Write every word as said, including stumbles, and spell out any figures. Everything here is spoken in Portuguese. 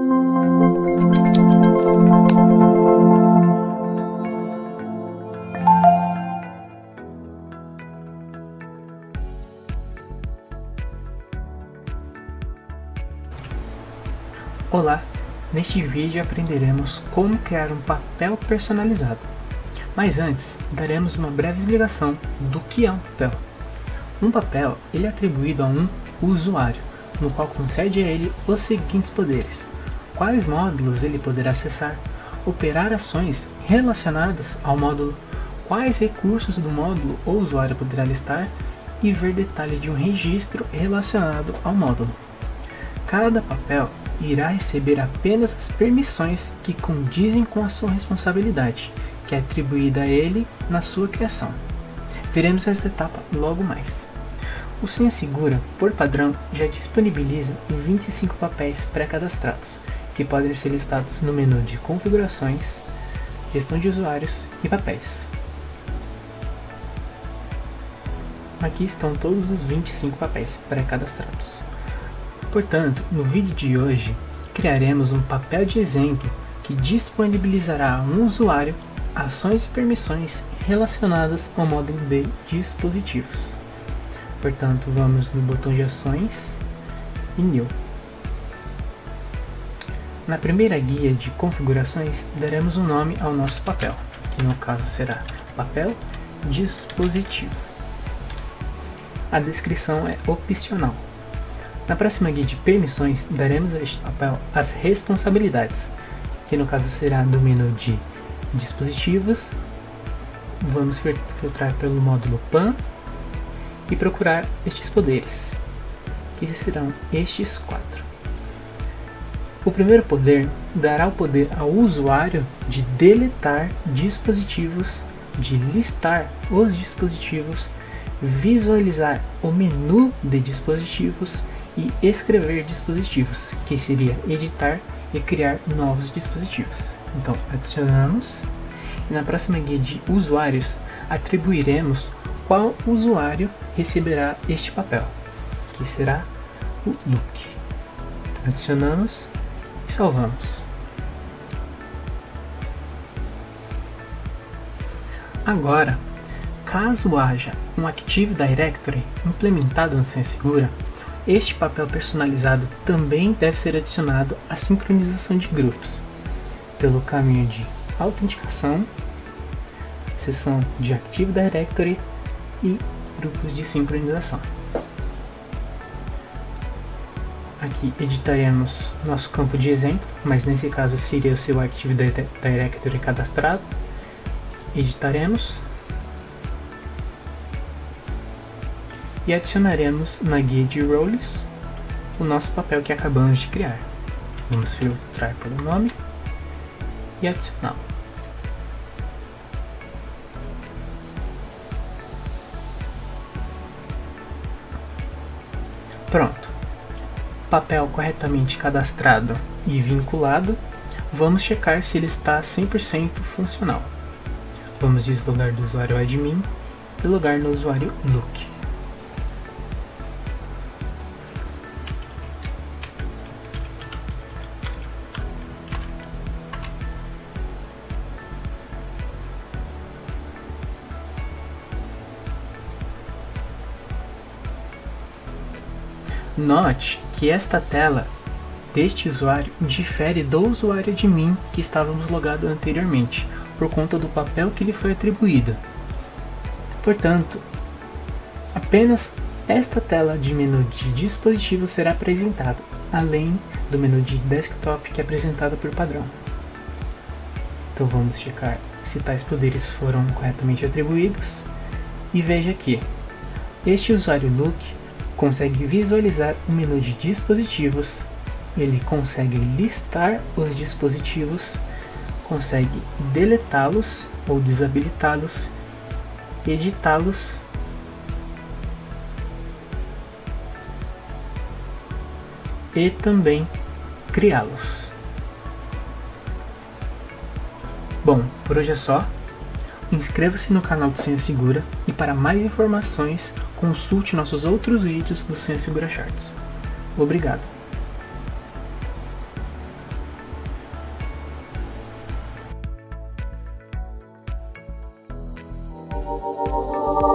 Olá, neste vídeo aprenderemos como criar um papel personalizado. Mas antes, daremos uma breve explicação do que é um papel. Um papel ele é atribuído a um usuário, no qual concede a ele os seguintes poderes: quais módulos ele poderá acessar, operar ações relacionadas ao módulo, quais recursos do módulo o usuário poderá listar e ver detalhes de um registro relacionado ao módulo. Cada papel irá receber apenas as permissões que condizem com a sua responsabilidade, que é atribuída a ele na sua criação. Veremos essa etapa logo mais. O SenSegura, por padrão, já disponibiliza vinte e cinco papéis pré-cadastrados, que podem ser listados no menu de configurações, gestão de usuários e papéis. Aqui estão todos os vinte e cinco papéis pré-cadastrados. Portanto, no vídeo de hoje, criaremos um papel de exemplo que disponibilizará a um usuário ações e permissões relacionadas ao módulo de dispositivos. Portanto, vamos no botão de ações e New. Na primeira guia de configurações, daremos um nome ao nosso papel, que no caso será papel dispositivo. A descrição é opcional. Na próxima guia de permissões, daremos a este papel as responsabilidades, que no caso será do menu de dispositivos. Vamos filtrar pelo módulo P A N e procurar estes poderes, que serão estes quatro. O primeiro poder dará o poder ao usuário de deletar dispositivos, de listar os dispositivos, visualizar o menu de dispositivos e escrever dispositivos, que seria editar e criar novos dispositivos. Então adicionamos e na próxima guia de usuários atribuiremos qual usuário receberá este papel, que será o Luke. Adicionamos e salvamos. Agora, caso haja um Active Directory implementado no SenSegura, este papel personalizado também deve ser adicionado à sincronização de grupos, pelo caminho de autenticação, seção de Active Directory e grupos de sincronização. Aqui editaremos nosso campo de exemplo, mas nesse caso seria o seu Active Directory cadastrado. Editaremos e adicionaremos na guia de roles o nosso papel que acabamos de criar. Vamos filtrar pelo nome e adicioná-lo. Pronto. Papel corretamente cadastrado e vinculado. Vamos checar se ele está cem por cento funcional. Vamos deslogar do usuário admin e logar no usuário Luke. Note que esta tela deste usuário difere do usuário admin que estávamos logados anteriormente, por conta do papel que lhe foi atribuído. Portanto, apenas esta tela de menu de dispositivo será apresentada, além do menu de desktop que é apresentado por padrão. Então vamos checar se tais poderes foram corretamente atribuídos e veja que este usuário Luke consegue visualizar o menu de dispositivos, ele consegue listar os dispositivos, consegue deletá-los ou desabilitá-los, editá-los e também criá-los. Bom, por hoje é só. Inscreva-se no canal do SenSegura e para mais informações consulte nossos outros vídeos do SenSegura Charts. Obrigado. Música